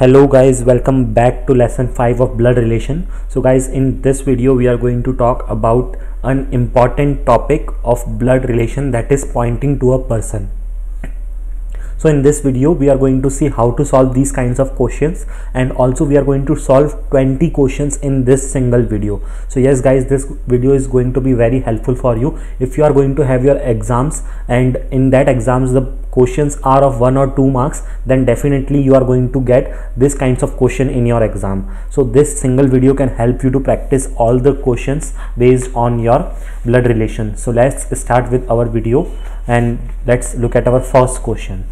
Hello guys, welcome back to lesson 5 of blood relation. So guys, in this video we are going to talk about an important topic of blood relation, that is pointing to a person. So in this video we are going to see how to solve these kinds of questions, and also we are going to solve 20 questions in this single video. So yes guys, this video is going to be very helpful for you if you are going to have your exams, and in that exams the questions are of 1 or 2 marks, then definitely you are going to get this kinds of question in your exam. So this single video can help you to practice all the questions based on your blood relation. So let's start with our video and let's look at our first question.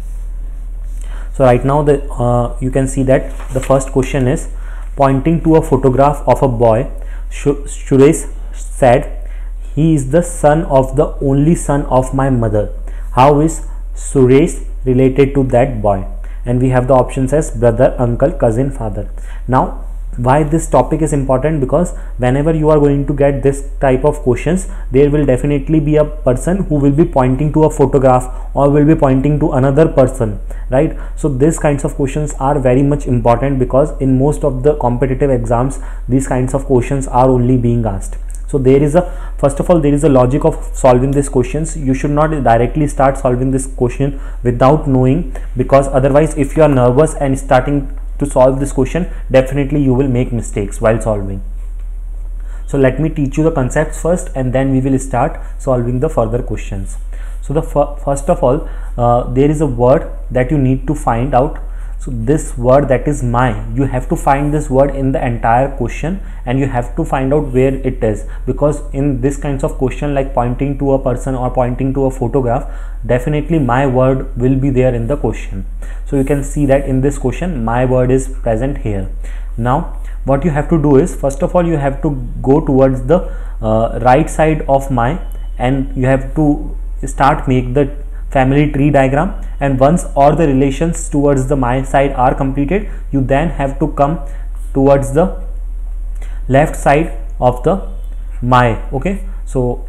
So right now you can see that the first question is, pointing to a photograph of a boy, Suresh said, "He is the son of the only son of my mother. How is Suresh related to that boy?" And we have the options as brother, uncle, cousin, father. Now why this topic is important? Because whenever you are going to get this type of questions, there will definitely be a person who will be pointing to a photograph or will be pointing to another person, right? So these kinds of questions are very much important, because in most of the competitive exams these kinds of questions are only being asked. So there is first of all there is a logic of solving these questions. You should not directly start solving this question without knowing, because otherwise if you are nervous and starting to solve this question, definitely you will make mistakes while solving. So let me teach you the concepts first, and then we will start solving the further questions. So the first of all, there is a word that you need to find out. So this word, that is my, you have to find this word in the entire question, and you have to find out where it is, because in this kinds of question like pointing to a person or pointing to a photograph, definitely my word will be there in the question. So you can see that in this question my word is present here. Now what you have to do is, first of all you have to go towards the right side of my, and you have to make the family tree diagram, and once all the relations towards the my side are completed, you then have to come towards the left side of the my. Okay, so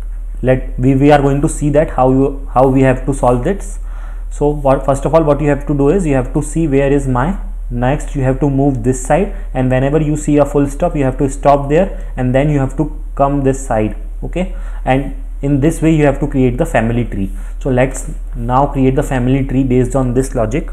we are going to see that how we have to solve this. So first of all what you have to do is, you have to see where is my. Next you have to move this side, and whenever you see a full stop you have to stop there, and then you have to come this side. Okay, and in this way you have to create the family tree. So let's now create the family tree based on this logic.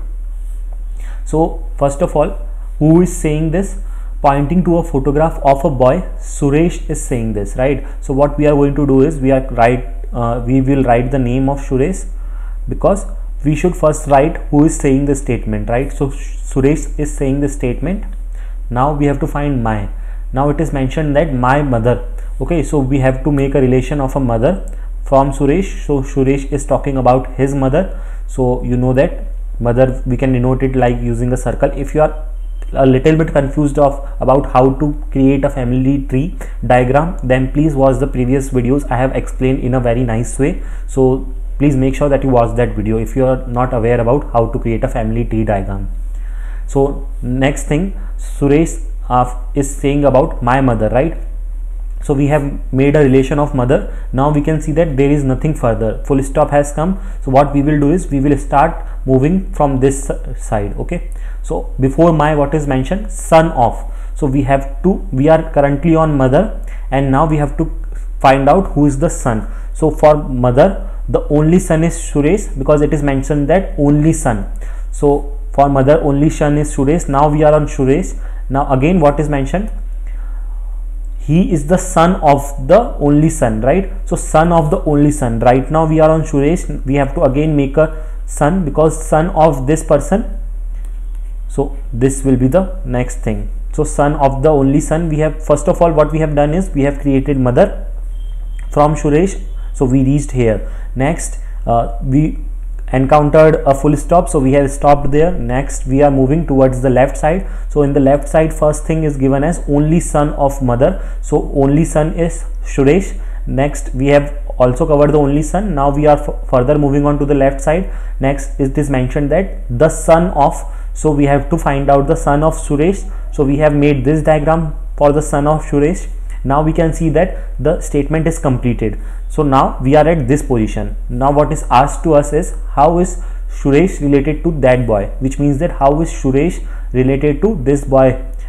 So first of all, who is saying this? Pointing to a photograph of a boy, Suresh is saying this, right? So what we are going to do is, we will write the name of Suresh, because we should first write who is saying the statement, right? So Suresh is saying the statement. Now we have to find my. Now it is mentioned that my mother. Okay, so we have to make a relation of a mother from Suresh. So Suresh is talking about his mother. So you know that mother, we can denote it like using a circle. If you are a little bit confused about how to create a family tree diagram, then please watch the previous videos. I have explained in a very nice way. So please make sure that you watch that video if you are not aware about how to create a family tree diagram. So next thing, Suresh is saying about my mother, right? So we have made a relation of mother. Now we can see that there is nothing further, full stop has come. So what we will do is, we will start moving from this side. Okay, so before my, what is mentioned? Son of. So we are currently on mother, and now we have to find out who is the son. So for mother, the only son is Suresh, because it is mentioned that only son. So for mother, only son is Suresh. Now we are on Suresh. Now again what is mentioned? He is the son of the only son, right? So son of the only son. Right now we are on Suresh. We have to again make a son, because son of this person. So this will be the next thing. So son of the only son. We have, first of all what we have done is, we have created mother from Suresh. So we reached here. Next we encountered a full stop, so we have stopped there. Next we are moving towards the left side. So in the left side, first thing is given as only son of mother. So only son is Suresh. Next we have also covered the only son. Now we are further moving on to the left side. Next it is mentioned that the son of. So we have to find out the son of Suresh. So we have made this diagram for the son of Suresh. Now we can see that the statement is completed. So now we are at this position. Now what is asked to us is, how is Suresh related to that boy, which means that how is Suresh related to this boy?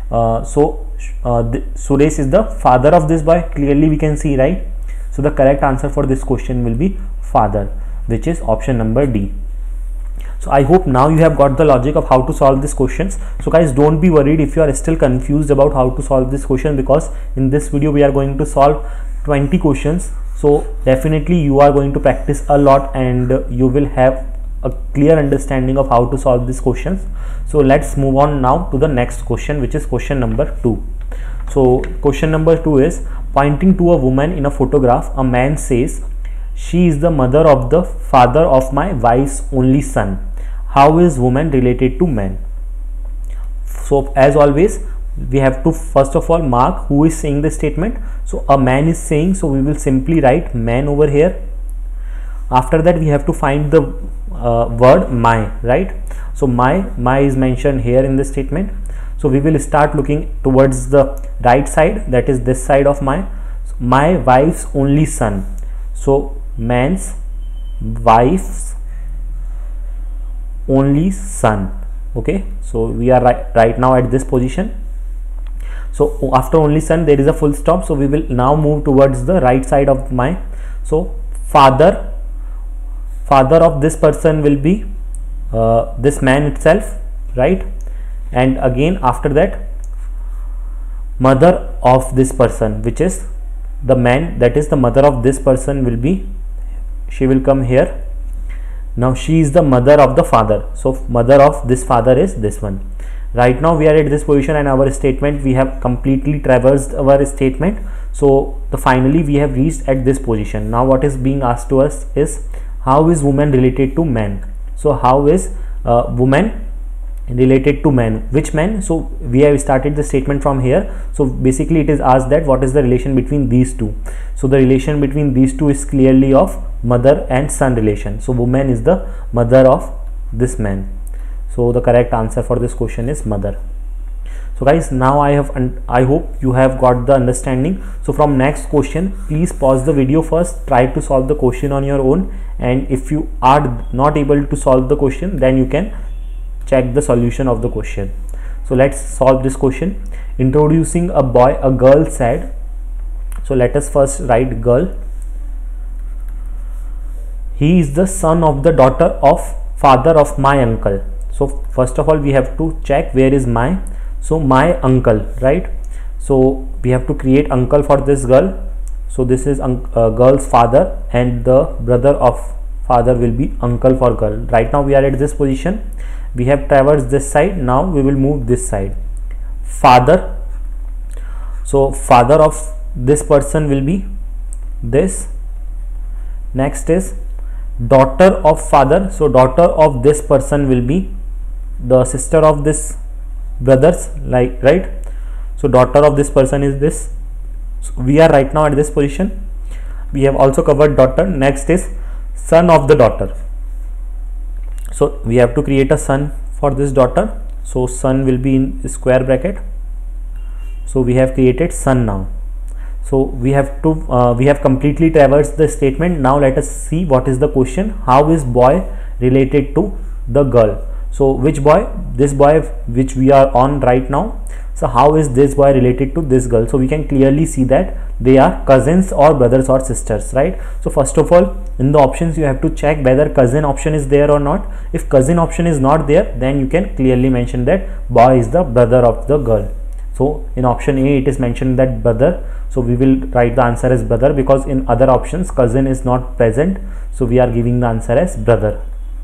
Suresh is the father of this boy, clearly we can see, right? So the correct answer for this question will be father, which is option number D. So I hope now you have got the logic of how to solve these questions. So guys, don't be worried if you are still confused about how to solve this question, because in this video we are going to solve 20 questions. So definitely you are going to practice a lot and you will have a clear understanding of how to solve these questions. So let's move on now to the next question, which is question number 2. So question number 2 is, pointing to a woman in a photograph, a man says, "She is the mother of the father of my wife's only son. How is woman related to man?" So as always, we have to first of all mark who is saying the statement. So a man is saying, so we will simply write man over here. After that we have to find the word my, right? So my is mentioned here in this statement. So we will start looking towards the right side, that is this side of my wife's only son. So man's wife's only son. Okay, so we are right now at this position. So after only son there is a full stop. So we will now move towards the right side of my. So father of this person will be this man itself, right? And again after that, mother of this person, which is the man, that is the mother of this person will be, she will come here. Now she is the mother of the father. So mother of this father is this one. Right now we are at this position and our statement, we have completely traversed our statement. So finally we have reached at this position. Now what is being asked to us is, how is woman related to man? So how is woman related to man? Which man? So we have started the statement from here. So basically it is asked that what is the relation between these two. So the relation between these two is clearly of mother and son relation. So woman is the mother of this man. So the correct answer for this question is mother. So guys, now I hope you have got the understanding. So from next question, please pause the video first, try to solve the question on your own, and if you are not able to solve the question, then you can check the solution of the question. So let's solve this question. Introducing a boy, a girl said. So let us first write girl. He is the son of the daughter of father of my uncle. So first of all we have to check where is my. So my uncle, right? So we have to create uncle for this girl. So this is girl's father, and the brother of father will be uncle for girl. Right now we are at this position. We have traversed this side. Now we will move this side. Father. So father of this person will be this. Next is daughter of father. So daughter of this person will be the sister of this brothers, like, right? So daughter of this person is this. So we are right now at this position. We have also covered daughter. Next is son of the daughter. So we have to create a son for this daughter. So son will be in square bracket. So we have created son now. So we have completely traversed the statement. Now let us see what is the question. How is boy related to the girl? So which boy? This boy which we are on right now. So how is this boy related to this girl? So we can clearly see that they are cousins or brothers or sisters, right? So first of all, in the options you have to check whether cousin option is there or not. If cousin option is not there, then you can clearly mention that boy is the brother of the girl. So in option A it is mentioned that brother. So we will write the answer as brother, because in other options cousin is not present. So we are giving the answer as brother.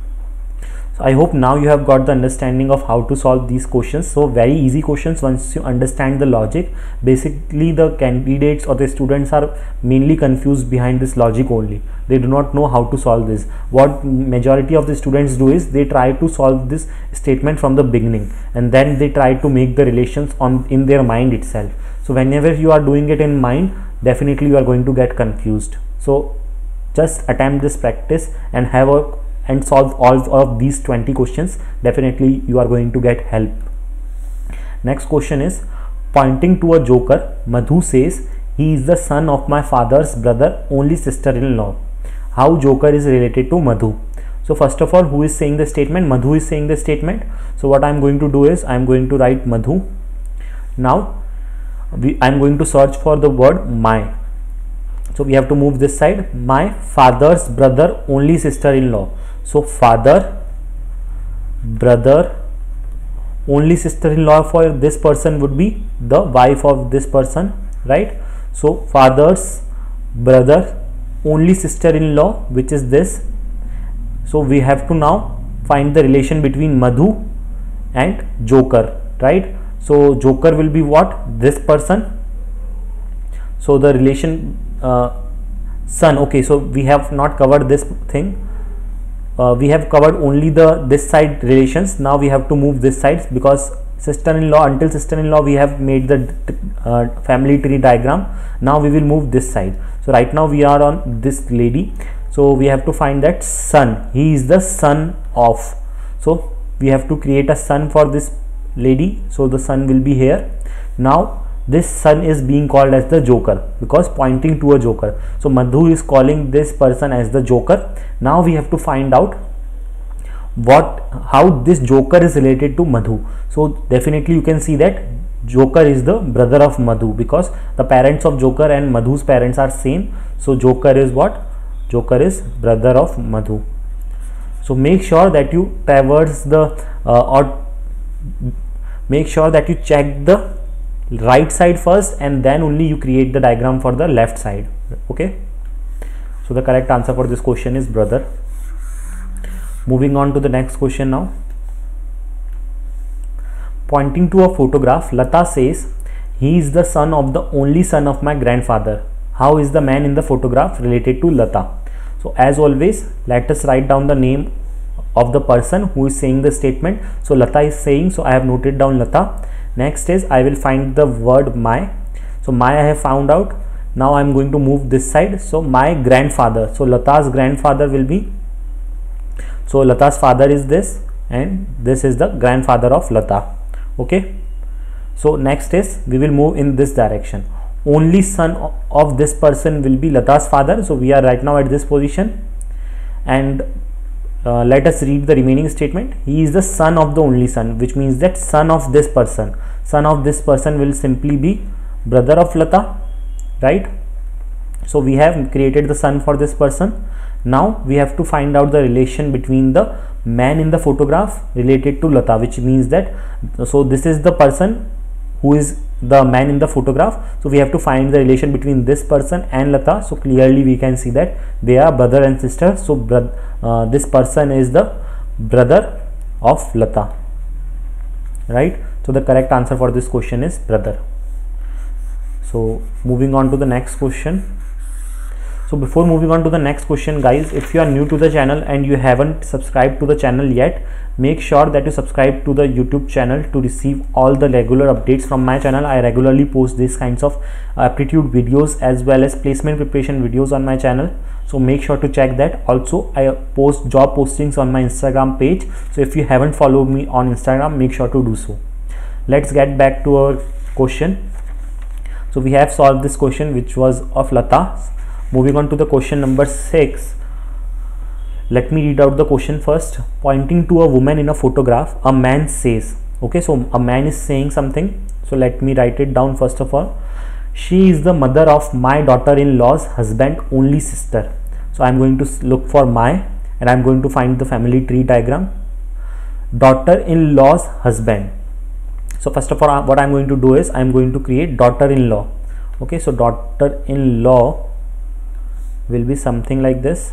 I hope now you have got the understanding of how to solve these questions. So very easy questions once you understand the logic. Basically the candidates or the students are mainly confused behind this logic only. They do not know how to solve this. What majority of the students do is they try to solve this statement from the beginning, and then they try to make the relations in their mind itself. So whenever you are doing it in mind, definitely you are going to get confused. So just attempt this practice and solve all of these 20 questions. Definitely you are going to get help. Next question is, pointing to a joker, Madhu says, he is the son of my father's brother, only sister-in-law. How joker is related to Madhu? So first of all, who is saying the statement? Madhu is saying the statement. So what I am going to do is I am going to write Madhu. Now I am going to search for the word my. So we have to move this side. My father's brother, only sister-in-law. So father, brother, only sister-in-law for this person would be the wife of this person, right? So father's brother, only sister-in-law, which is this. So we have to now find the relation between Madhu and Joker, right? So Joker will be what? This person. So the relation son. Okay, so we have not covered this thing. We have covered only this side relations. Now we have to move this side, because sister-in-law, until sister-in-law we have made the family tree diagram. Now we will move this side. So right now we are on this lady. So we have to find that son. He is the son of. So we have to create a son for this lady. So the son will be here. Now this son is being called as the Joker, because pointing to a Joker. So Madhu is calling this person as the Joker. Now we have to find out how this Joker is related to Madhu. So definitely you can see that Joker is the brother of Madhu, because the parents of Joker and Madhu's parents are same. So Joker is what? Joker is brother of Madhu. So make sure that you traverse the or make sure that you check the right side first, and then only you create the diagram for the left side. Okay, so the correct answer for this question is brother. Moving on to the next question now. Pointing to a photograph, Lata says, he is the son of the only son of my grandfather. How is the man in the photograph related to Lata? So as always, let us write down the name of the person who is saying the statement. So Lata is saying, so I have noted down Lata. Next is I will find the word my. So my I have found out. Now I am going to move this side. So my grandfather. So Lata's grandfather will be, so Lata's father is this, and this is the grandfather of Lata. Okay. So next is we will move in this direction. Only son of this person will be Lata's father. So we are right now at this position, and let us read the remaining statement. He is the son of the only son, which means that son of this person. Son of this person will simply be brother of Lata, right? So we have created the son for this person. Now we have to find out the relation between the man in the photograph related to Lata, which means that, so this is the person who is the man in the photograph. So we have to find the relation between this person and Lata. So clearly we can see that they are brother and sister. So this person is the brother of Lata, right? So the correct answer for this question is brother. So moving on to the next question. So before moving on to the next question, guys, if you are new to the channel and you haven't subscribed to the channel yet, make sure that you subscribe to the YouTube channel to receive all the regular updates from my channel. I regularly post these kinds of aptitude videos as well as placement preparation videos on my channel. So make sure to check that. Also, I post job postings on my Instagram page. So if you haven't followed me on Instagram, make sure to do so. Let's get back to our question. So we have solved this question, which was of Lata. Moving on to the question number 6. Let me read out the question first. Pointing to a woman in a photograph, a man says. Okay, so a man is saying something. So let me write it down first of all. She is the mother of my daughter-in-law's husband, only sister. So I'm going to look for my, and I'm going to find the family tree diagram. Daughter-in-law's husband. So first of all, what I'm going to do is I'm going to create daughter-in-law. Okay, so daughter-in-law will be something like this.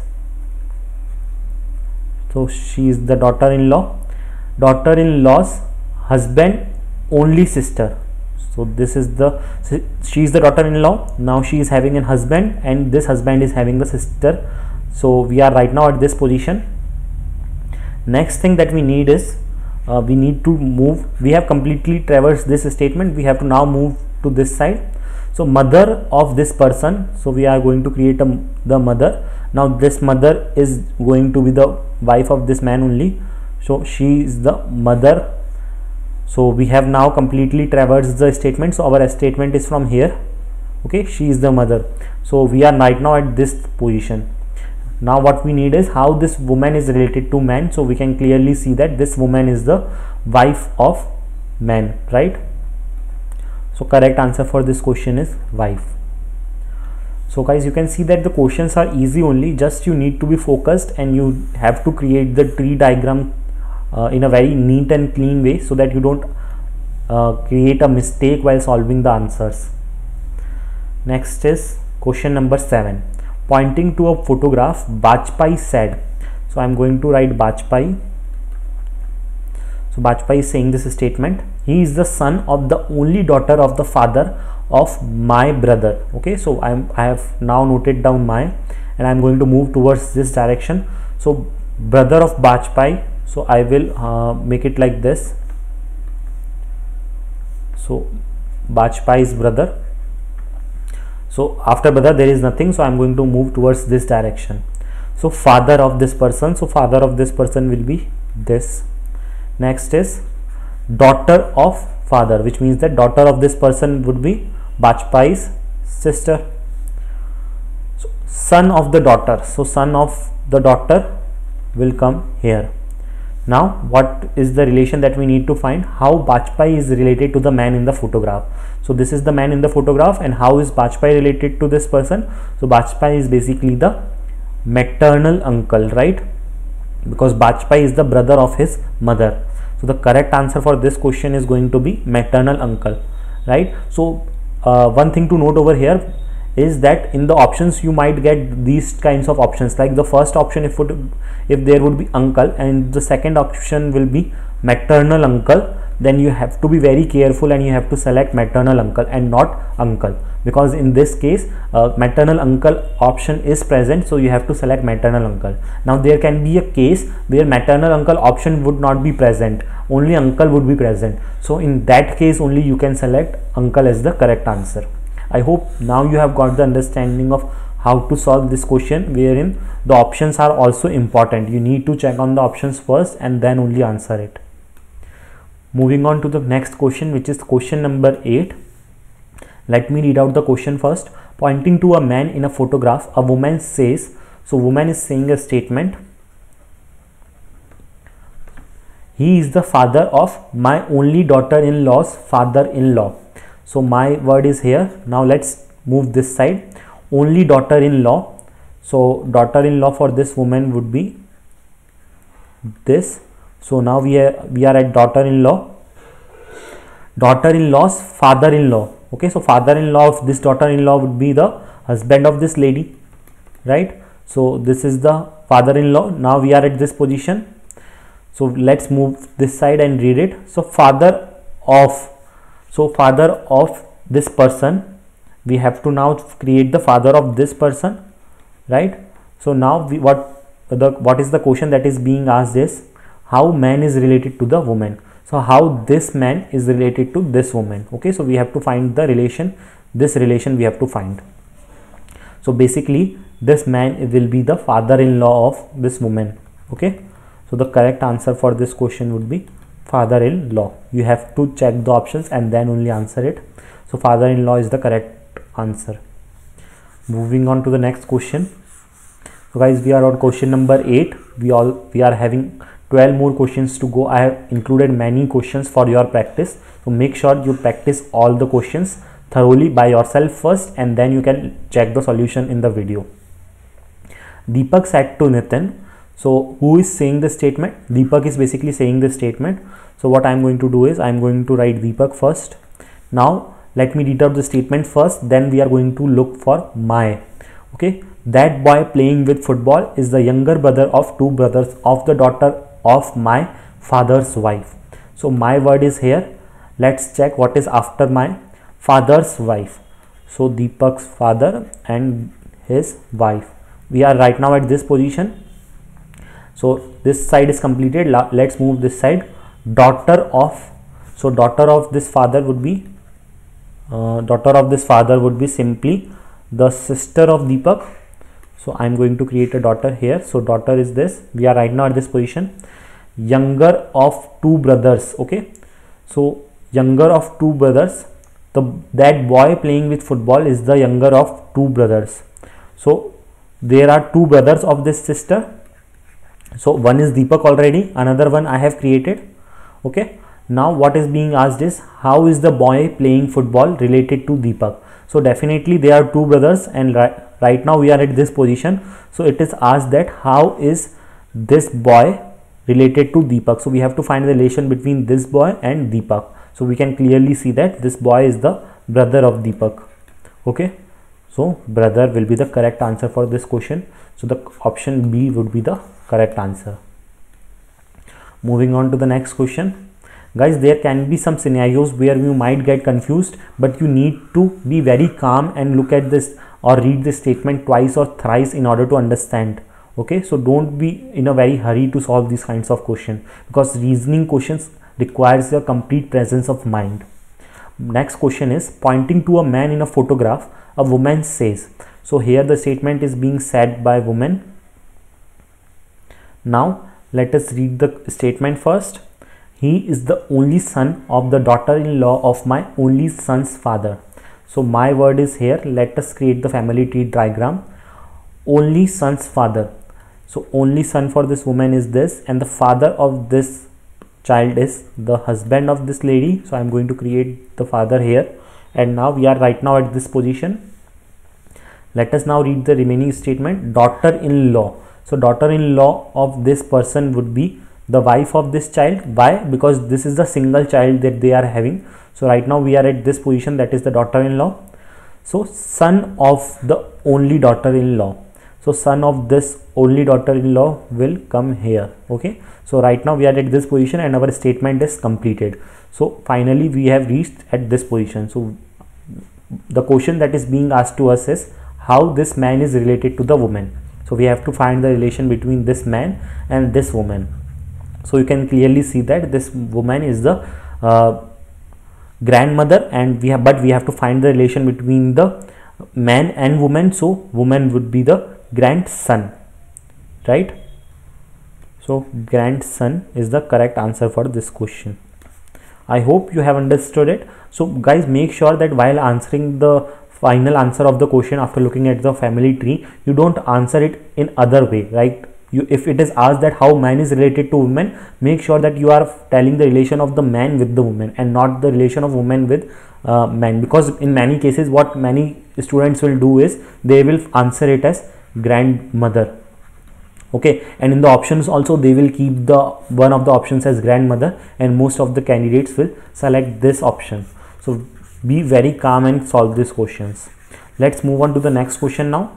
So she is the daughter-in-law. Daughter-in-law's husband, only sister. So this is she is the daughter-in-law. Now she is having a husband, and this husband is having the sister. So we are right now at this position. Next thing that we need is we need to move. We have completely traversed this statement. We have to now move to this side. So mother of this person. So we are going to create the mother. Now this mother is going to be the wife of this man only. So she is the mother. So we have now completely traversed the statement. So our statement is from here. Okay, she is the mother. So we are right now at this position. Now what we need is how this woman is related to man. So we can clearly see that this woman is the wife of man, right? So correct answer for this question is wife. So guys, you can see that the questions are easy only, just you need to be focused and you have to create the tree diagram in a very neat and clean way, so that you don't create a mistake while solving the answers. Next is question number 7. Pointing to a photograph, Bajpai said. So I am going to write Bajpai. So Bajpai is saying this statement: he is the son of the only daughter of the father of my brother. Okay, so I have now noted down my, and I am going to move towards this direction. So brother of Bajpai, so I will make it like this. So Bajpai's brother. So after brother there is nothing, so I am going to move towards this direction. So father of this person, so father of this person will be this. Next is daughter of father, which means that daughter of this person would be Bajpai's sister. So son of the daughter, so son of the daughter will come here. Now what is the relation that we need to find? How Bajpai is related to the man in the photograph. So this is the man in the photograph, and how is Bajpai related to this person? So Bajpai is basically the maternal uncle, right? Because Bajpai is the brother of his mother. So the correct answer for this question is going to be maternal uncle, right? So one thing to note over here is that in the options you might get these kinds of options, like the first option if there would be uncle, and the second option will be maternal uncle, then you have to be very careful and you have to select maternal uncle and not uncle, because in this case maternal uncle option is present, so you have to select maternal uncle. Now there can be a case where maternal uncle option would not be present, only uncle would be present. So in that case only you can select uncle as the correct answer. I hope now you have got the understanding of how to solve this question, wherein the options are also important. You need to check on the options first and then only answer it. Moving on to the next question, which is question number 8. Let me read out the question first. Pointing to a man in a photograph, a woman says, so woman is saying a statement: he is the father of my only daughter-in-law's father-in-law. So my word is here. Now let's move this side. Only daughter-in-law. So daughter-in-law for this woman would be this. So now we are at daughter-in-law. Daughter-in-law's father-in-law. Okay, so father-in-law of this daughter-in-law would be the husband of this lady, right? So this is the father-in-law. Now we are at this position. So let's move this side and read it. So father of. So father of this person, we have to now create the father of this person, right? So now what is the question that is being asked is how man is related to the woman. So how this man is related to this woman. Okay, so we have to find the relation. This relation we have to find. So basically this man will be the father-in-law of this woman. Okay, so the correct answer for this question would be father-in-law. You have to check the options and then only answer it. So father-in-law is the correct answer. Moving on to the next question. So guys, we are on question number 8. We are having 12 more questions to go. I have included many questions for your practice, so make sure you practice all the questions thoroughly by yourself first, and then you can check the solution in the video. Deepak said to Nitin. So who is saying this statement? Deepak is basically saying this statement. So what I am going to do is I am going to write Deepak first. Now let me read out the statement first, then we are going to look for my. Okay, that boy playing with football is the younger brother of two brothers of the daughter of my father's wife. So my word is here. Let's check what is after my father's wife. So Deepak's father and his wife. We are right now at this position. So this side is completed. Let's move this side. Daughter of. So daughter of this father would be simply the sister of Deepak. So I am going to create a daughter here. So daughter is this. We are right now at this position. Younger of two brothers. Okay, so younger of two brothers. That boy playing with football is the younger of two brothers. So there are two brothers of this sister. So one is Deepak already, another one I have created. Okay, now what is being asked is, how is the boy playing football related to Deepak? So definitely they are two brothers, and right now we are at this position. So it is asked that how is this boy related to Deepak. So we have to find the relation between this boy and Deepak. So we can clearly see that this boy is the brother of Deepak. Okay, so brother will be the correct answer for this question. So the option B would be the correct answer. Moving on to the next question. Guys, there can be some scenarios where you might get confused, but you need to be very calm and look at this or read this statement twice or thrice in order to understand. Okay, so don't be in a very hurry to solve these kinds of questions, because reasoning questions requires a complete presence of mind. Next question is, pointing to a man in a photograph, a woman says. So here the statement is being said by woman. Now let us read the statement first. He is the only son of the daughter-in-law of my only son's father. So my word is here. Let us create the family tree diagram. Only son's father. So only son for this woman is this, and the father of this child is the husband of this lady. So I am going to create the father here, and now we are right now at this position. Let us now read the remaining statement. Daughter-in-law. So daughter-in-law of this person would be the wife of this child. Why? Because this is the single child that they are having. So right now we are at this position, that is the daughter-in-law. So son of the only daughter-in-law. So son of this only daughter-in-law will come here. Okay, so right now we are at this position and our statement is completed. So finally we have reached at this position. So the question that is being asked to us is, how this man is related to the woman. So we have to find the relation between this man and this woman. So you can clearly see that this woman is the grandmother, and we have to find the relation between the man and woman. So woman would be the grandson, right? So grandson is the correct answer for this question. I hope you have understood it. So guys, make sure that while answering the final answer of the question after looking at the family tree, you don't answer it in other way, right? If it is asked that how man is related to woman, make sure that you are telling the relation of the man with the woman and not the relation of woman with man, because in many cases what many students will do is they will answer it as grandmother. Okay, and in the options also they will keep the one of the options as grandmother, and most of the candidates will select this option. So be very calm and solve these questions. Let's move on to the next question now.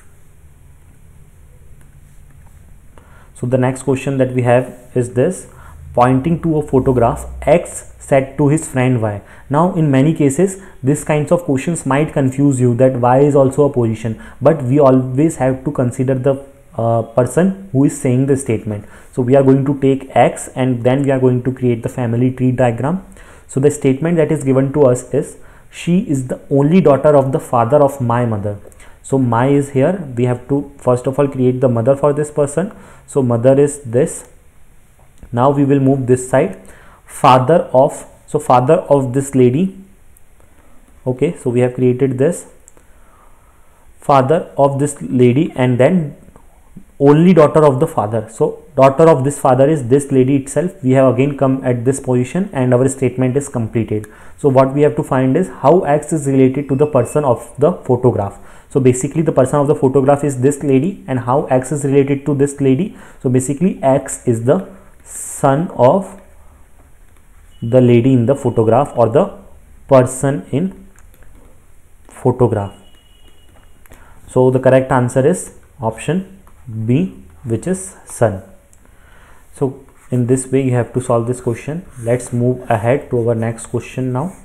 So the next question that we have is this: pointing to a photograph, X said to his friend Y. Now in many cases these kinds of questions might confuse you that Y is also a position, but we always have to consider the person who is saying the statement. So we are going to take X and then we are going to create the family tree diagram. So the statement that is given to us is, she is the only daughter of the father of my mother. So my is here. We have to first of all create the mother for this person. So mother is this. Now we will move this side. Father of, so father of this lady. Okay, so we have created this father of this lady, and then only daughter of the father. So daughter of this father is this lady itself. We have again come at this position and our statement is completed. So what we have to find is how X is related to the person of the photograph. So basically the person of the photograph is this lady, and how X is related to this lady. So basically X is the son of the lady in the photograph or the person in photograph. So the correct answer is option B, which is son. So in this way you have to solve this question. Let's move ahead to our next question now.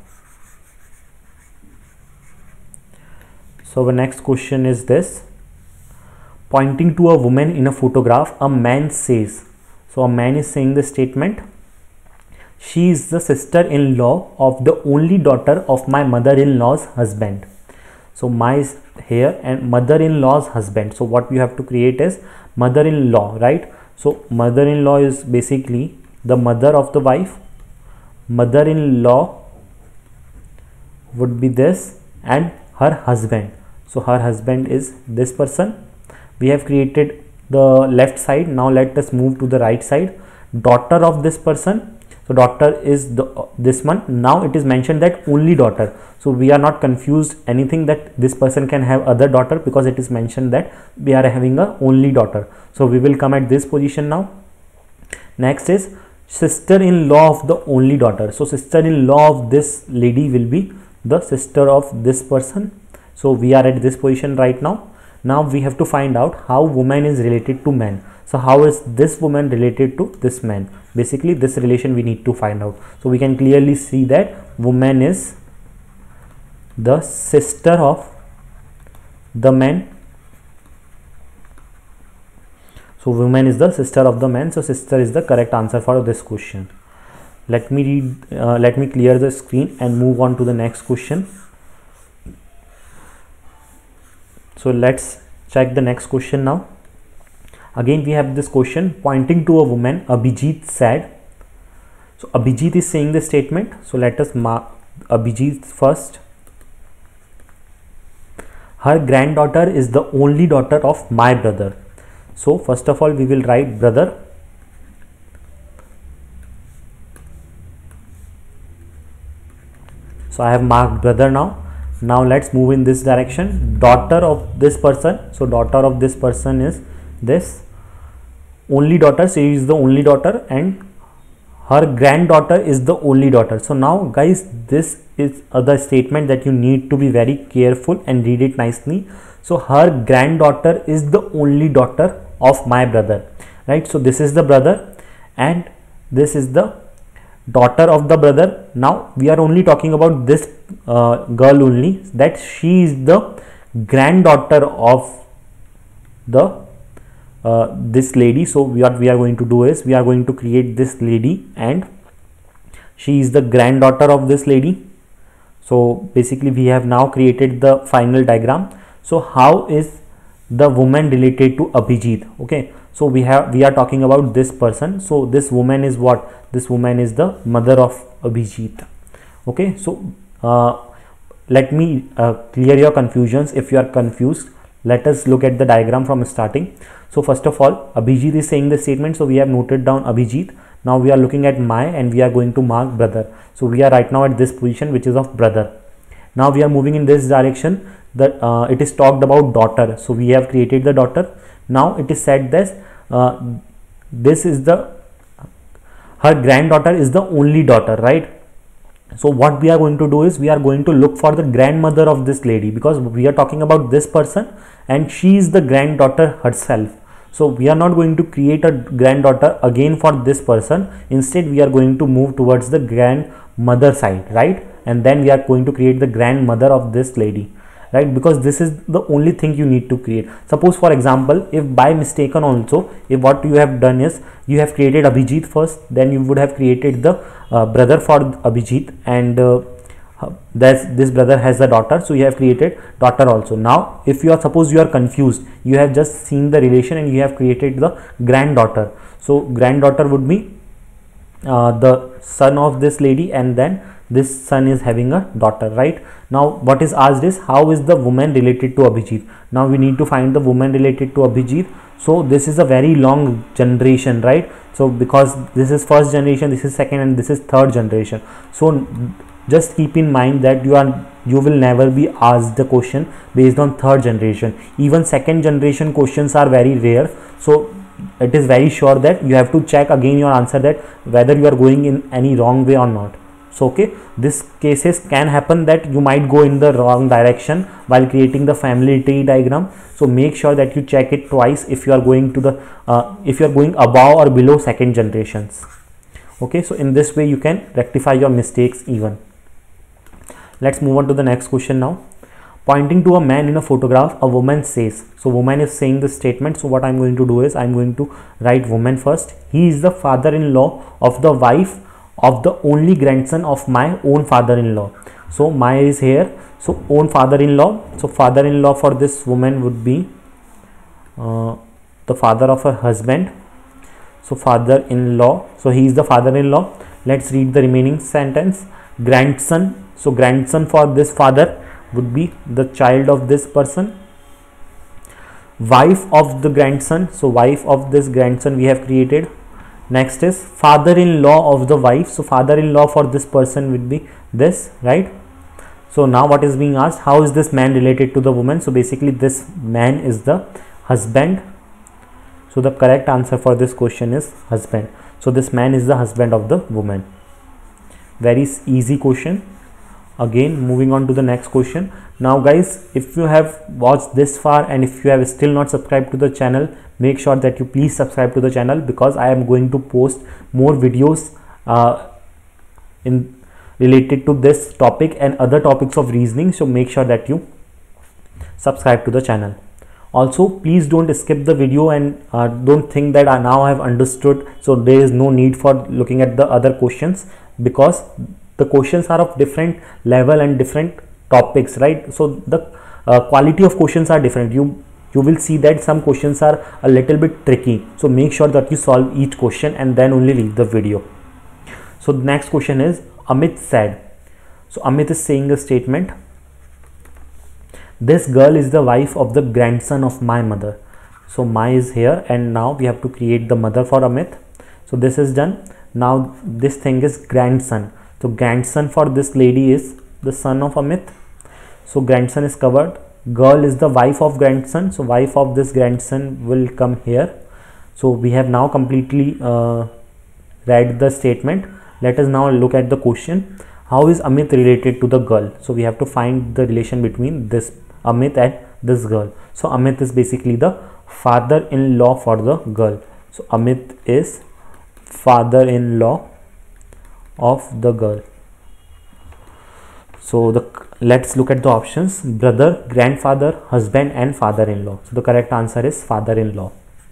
So our next question is this: pointing to a woman in a photograph, a man says. So a man is saying the statement, she is the sister-in-law of the only daughter of my mother-in-law's husband. So my is here and mother-in-law's husband. So what we have to create is mother-in-law, right? So mother-in-law is basically the mother of the wife. Mother-in-law would be this, and her husband. So her husband is this person. We have created the left side. Now let us move to the right side. Daughter of this person. So daughter is this one. Now it is mentioned that only daughter. So we are not confused anything that this person can have other daughter, because it is mentioned that we are having a only daughter. So we will come at this position now. Next is sister-in-law of the only daughter. So sister-in-law of this lady will be the sister of this person. So we are at this position right now. Now we have to find out how woman is related to man. So how is this woman related to this man? Basically this relation we need to find out. So we can clearly see that woman is the sister of the man. So woman is the sister of the man. So sister is the correct answer for this question. Let me clear the screen and move on to the next question. So let's check the next question now. Again we have this question, pointing to a woman, Abhijit said. So Abhijit is saying the statement. So let us mark Abhijit first. Her granddaughter is the only daughter of my brother. So first of all we will write brother. So I have marked brother now. Now let's move in this direction. Daughter of this person. So daughter of this person is this. Only daughter, she is the only daughter, and her granddaughter is the only daughter. So now guys, this is the statement that you need to be very careful and read it nicely. So her granddaughter is the only daughter of my brother, right? So this is the brother and this is the daughter of the brother. Now we are only talking about this girl only, that she is the granddaughter of the this lady. So what we are going to do is we are going to create this lady and she is the granddaughter of this lady. So basically we have now created the final diagram. So how is the woman related to Abhijit? Okay, so we are talking about this person. So this woman is what? This woman is the mother of Abhijit. Okay, so let me clear your confusions. If you are confused, let us look at the diagram from starting. So first of all, Abhijit is saying the statement. So we have noted down Abhijit. Now we are looking at my and we are going to mark brother. So we are right now at this position, which is of brother. Now we are moving in this direction. That it is talked about daughter. So we have created the daughter. Now it is said this this is the her granddaughter is the only daughter, right? So what we are going to do is we are going to look for the grandmother of this lady, because we are talking about this person and she is the granddaughter herself. So we are not going to create a granddaughter again for this person. Instead we are going to move towards the grandmother side, right? And then we are going to create the grandmother of this lady, right? Because this is the only thing you need to create. Suppose for example, if by mistaken also, if what you have done is you have created Abhijit first, then you would have created the brother for Abhijit, and this brother has a daughter, so you have created daughter also. Now if you are, suppose you are confused, you have just seen the relation and you have created the granddaughter. So granddaughter would be the son of this lady, and then this son is having a daughter, right? Now what is asked is how is the woman related to Abhijit. Now we need to find the woman related to Abhijit. So this is a very long generation, right? So because this is first generation, this is second, and this is third generation. So just keep in mind that you will never be asked the question based on third generation. Even second generation questions are very rare. So it is very sure that you have to check again your answer, that whether you are going in any wrong way or not. So okay, this cases can happen that you might go in the wrong direction while creating the family tree diagram. So make sure that you check it twice if you are going to the if you are going above or below second generations. Okay, so in this way you can rectify your mistakes even. Let's move on to the next question now. Pointing to a man in a photograph, a woman says. So woman is saying the statement. So what I'm going to do is I'm going to write woman first. He is the father-in-law of the wife of the only grandson of my own father-in-law. So my is here. So own father-in-law. So father-in-law for this woman would be the father of her husband. So father-in-law. So he is the father-in-law. Let's read the remaining sentence. Grandson. So grandson for this father would be the child of this person. wife of the grandson, so wife of this grandson we have created. Next is father-in-law of the wife, so father-in-law for this person would be this, right? So now what is being asked, how is this man related to the woman? So basically this man is the husband, so the correct answer for this question is husband. So this man is the husband of the woman. Very easy question. Again, moving on to the next question. Now guys, if you have watched this far and if you have still not subscribed to the channel, make sure that you please subscribe to the channel, because I am going to post more videos in related to this topic and other topics of reasoning. So make sure that you subscribe to the channel. Also, please don't skip the video and don't think that now I have understood, so there is no need for looking at the other questions, because the questions are of different level and different topics, right? So the quality of questions are different. You will see that some questions are a little bit tricky, so make sure that you solve each question and then only leave the video. So the next question is, Amit said, so Amit is saying a statement, this girl is the wife of the grandson of my mother. So my is here, and now we have to create the mother for Amit. So this is done. Now this thing is grandson, so grandson for this lady is the son of Amit, so grandson is covered. Girl is the wife of grandson, so wife of this grandson will come here. So we have now completely read the statement. Let us now look at the question, how is Amit related to the girl? So we have to find the relation between this Amit and this girl. So Amit is basically the father-in-law for the girl, so Amit is father-in-law of the girl. So let's look at the options, brother, grandfather, husband and father-in-law. So the correct answer is father-in-law.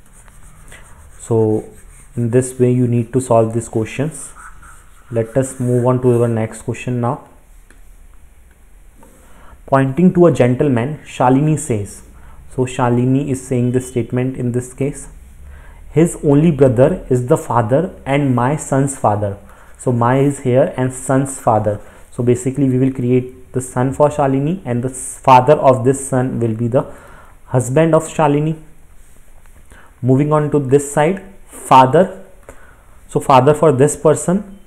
So in this way you need to solve these questions. Let us move on to our next question now. Pointing to a gentleman, Shalini says, so Shalini is saying this statement in this case, his only brother is the father and my son's father. So my is here and son's father. So basically we will create the son for Shalini, and the father of this son will be the husband of Shalini. Moving on to this side, father. So father for this person.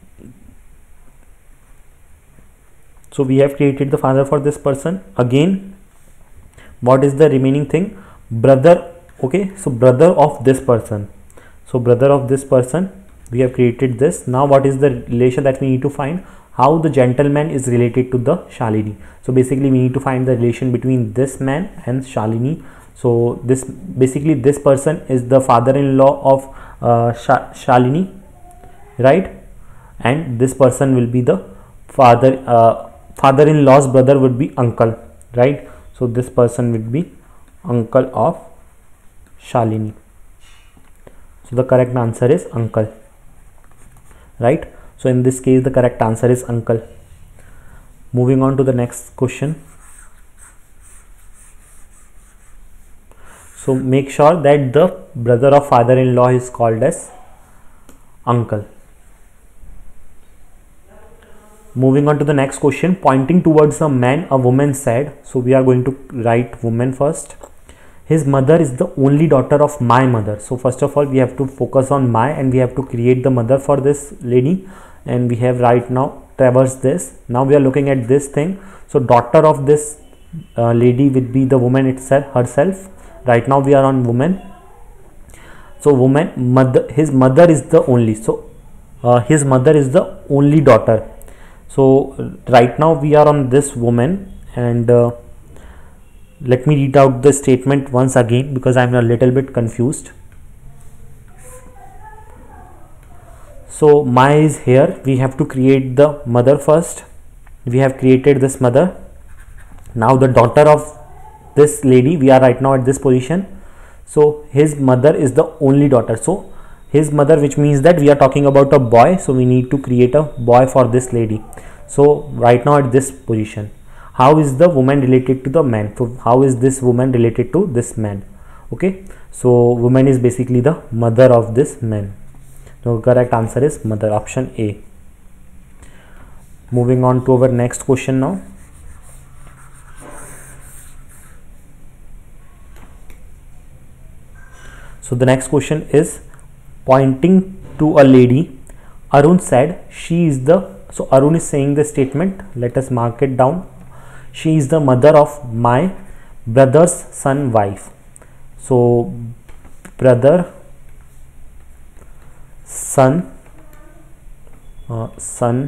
So we have created the father for this person. Again, what is the remaining thing? Brother. Okay, so brother of this person. So brother of this person, we have created this. Now what is the relation that we need to find? How the gentleman is related to the Shalini. So basically we need to find the relation between this man and Shalini. So this basically this person is the father-in-law of Shalini, right? And this person will be the father-in-law's brother would be uncle, right? So this person would be uncle of Shalini. So the correct answer is uncle, right? So in this case the correct answer is uncle. Moving on to the next question. So make sure that the brother of father-in-law is called as uncle. Moving on to the next question. Pointing towards a man, a woman said, so we are going to write woman first. His mother is the only daughter of my mother. So first of all we have to focus on my, and we have to create the mother for this lady, and we have right now traversed this. Now we are looking at this thing. So daughter of this lady would be the woman itself, herself. Right now we are on woman. So woman, mother, his mother is the only, so his mother is the only daughter. So right now we are on this woman, and let me read out the statement once again because I am a little bit confused. So my is here. We have to create the mother first. We have created this mother. Now the daughter of this lady, we are right now at this position. So his mother is the only daughter. So his mother, which means that we are talking about a boy. So we need to create a boy for this lady. So right now at this position, how is the woman related to the man? So how is this woman related to this man? Okay, so woman is basically the mother of this man. So correct answer is mother, option A. Moving on to our next question now. So the next question is pointing to a lady. Arun said she is the, so Arun is saying the statement, let us mark it down. She is the mother of my brother's son wife. So brother, son, son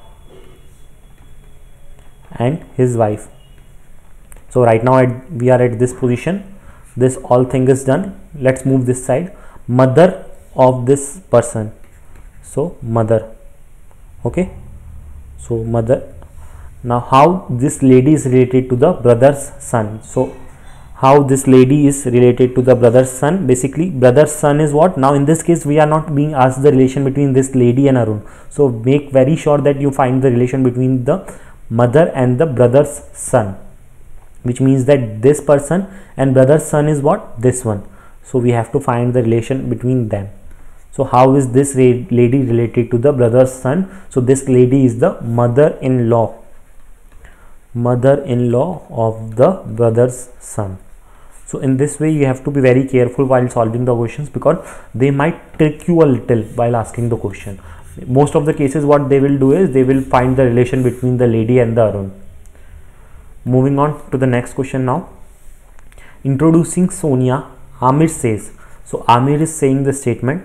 and his wife. So right now we are at this position. This all thing is done. Let's move this side. Mother of this person. So mother. Okay. So mother. Now how this lady is related to the brother's son. So how this lady is related to the brother's son. Basically brother's son is what? Now in this case we are not being asked the relation between this lady and Arun. So make very sure that you find the relation between the mother and the brother's son, which means that this person and brother's son is what? This one. So we have to find the relation between them. So how is this lady related to the brother's son? So this lady is the mother-in-law of the brother's son. So in this way you have to be very careful while solving the questions, because they might trick you a little while asking the question. Most of the cases what they will do is they will find the relation between the lady and the Arun. Moving on to the next question now. Introducing Sonia, Amir says. So Amir is saying the statement.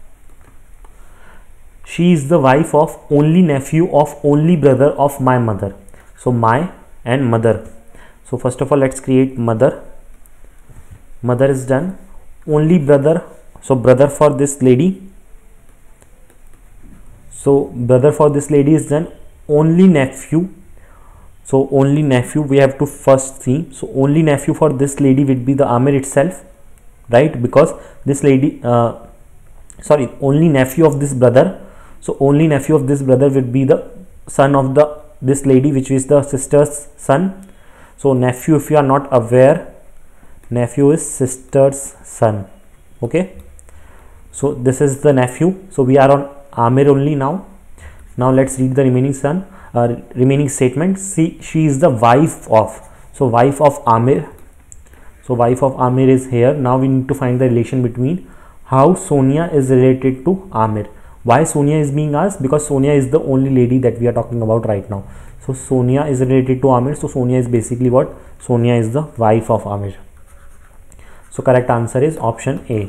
She is the wife of only nephew of only brother of my mother. So my and mother. So first of all let's create mother. Mother is done. Only brother. So brother for this lady. So brother for this lady is done. Only nephew. So only nephew we have to first see. So only nephew for this lady would be the Amir itself, right? Because this lady, only nephew of this brother. So only nephew of this brother would be the son of this lady, which is the sister's son. So nephew, if you are not aware, nephew is sister's son. Okay. So this is the nephew. So we are on Amir only now. Now let's read the remaining statement. See, she is the wife of. So wife of Amir. So wife of Amir is here. Now we need to find the relation between how Sonia is related to Amir. Why Sonia is being asked? Because Sonia is the only lady that we are talking about right now. So Sonia is related to Amir. So Sonia is basically what? Sonia is the wife of Amir. So correct answer is option A.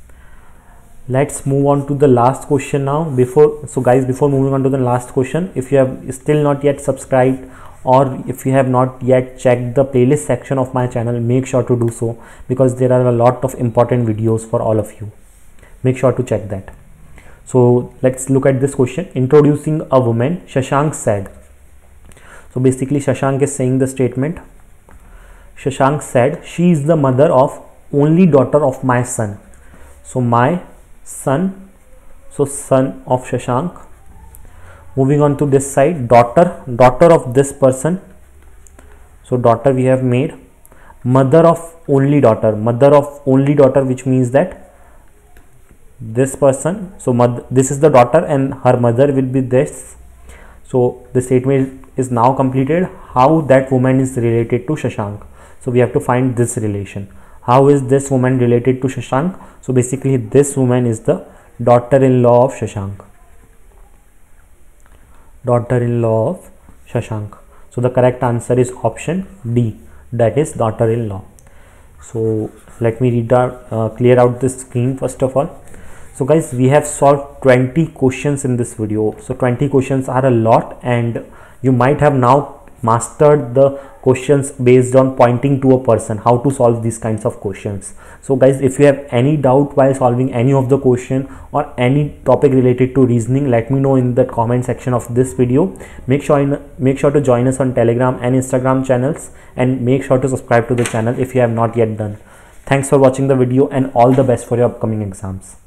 Let's move on to the last question now. Before moving on to the last question, if you have still not yet subscribed, or if you have not yet checked the playlist section of my channel, make sure to do so, because there are a lot of important videos for all of you. Make sure to check that. So let's look at this question. Introducing a woman, Shashank said. So basically Shashank is saying the statement. Shashank said, she is the mother of only daughter of my son. So my son, so son of Shashank. Moving on to this side, daughter of this person. So daughter we have made. Mother of only daughter, which means that this person. So this is the daughter and her mother will be this. So the statement is now completed. How that woman is related to Shashank. So we have to find this relation. How is this woman related to Shashank? So basically this woman is the daughter-in-law of Shashank. Daughter-in-law of Shashank. So the correct answer is option D, that is daughter-in-law. So let me clear out the screen first of all. So guys, we have solved 20 questions in this video. So 20 questions are a lot, and you might have now mastered the questions based on pointing to a person, how to solve these kinds of questions. So guys, if you have any doubt while solving any of the question or any topic related to reasoning, let me know in the comment section of this video. Make sure to join us on Telegram and Instagram channels, and make sure to subscribe to the channel if you have not yet done. Thanks for watching the video, and all the best for your upcoming exams.